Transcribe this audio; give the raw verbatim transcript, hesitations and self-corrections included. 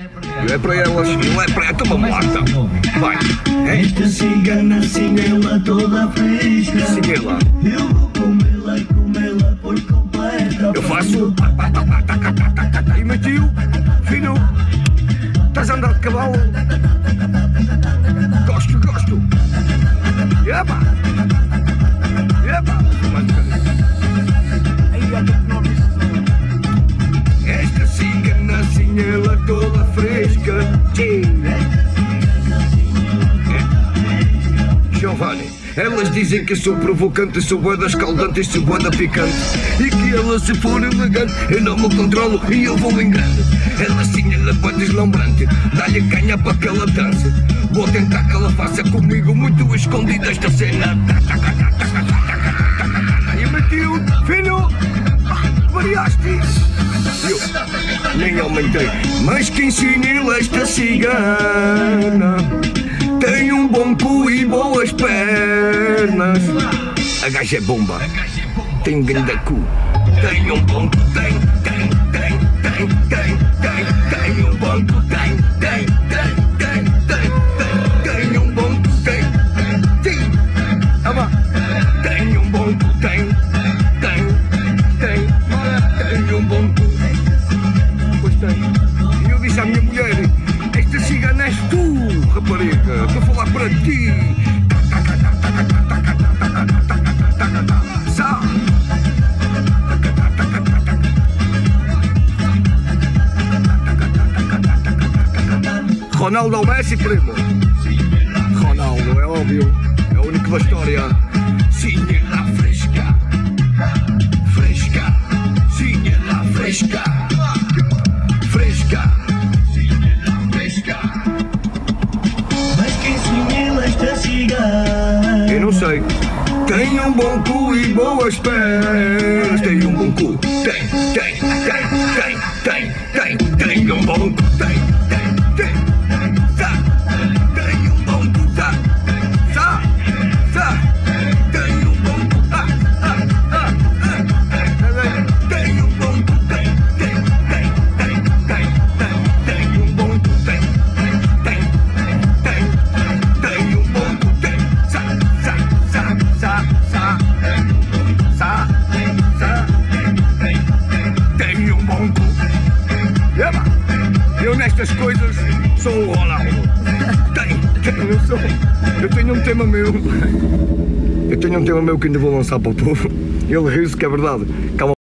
Eu é para elas, eu é para ela, toma morta. Vai. Esta cigana, sim, ela toda fresca. Sim, ela. Eu vou comê-la e comê-la por completa. Eu faço. E meu tio, filho, estás a andar de cavalo? Gosto, gosto. Epa! Epa! Esta cigana, assim, ela toda fresca. Giovanni, elas dizem que eu sou provocante, sou boeda escaldante e sou boeda picante. E que ela, se for elegante, eu não me controlo e eu vou em grande. Ela sim, ela é deslumbrante, dá-lhe canha para que ela dance. Vou tentar que ela faça comigo muito escondida esta cena. E o meu tio, filho, variaste. Eu nem aumentei, mas que ensine esta cigana. Tem um bom cu e boas pernas. A gaja é bomba, tem um grande cu. Tem um bom cu, tem, tem, tem, tem, tem, tem, tem um bom cu, tem, tem, tem, tem, tem, tem, tem um bom cu, tem, tem, ama, tem um bom cu, tem, tem, tem, tem um bom cu. Pois tem. E eu disse à minha mulher: esta cigana és tu, rapariga, estou a falar para ti. Sá. Ronaldo ou Messi, primo? Ronaldo, é óbvio, é o único da história. Sim, ela fresca, fresca, sim, ela fresca, fresca. Eu não sei. Tem um bom cu e boas pernas. Tem um bom cu. Tem, tem, tem, tem, tem, tem, tem um bom cu. Tem, tem, tem, tá. Tem um bom cu, tá. Tá, tá. Tem um bom cu. Ah, ah, ah, ah. Tem um bom cu. Tem, tem, tem, tem, tem, tem, tem um bom cu. Tem, tem, tem, tem um bom cu. Tem, sa, sa, sa, sa, sa, sa, sa. Tem um bom cu. Eba! Eu nestas coisas sou o Ronaldo. Tem, tem, eu sou. Eu tenho um tema meu. Eu tenho um tema meu que ainda vou lançar para o povo. Ele riu-se que é verdade. Calma.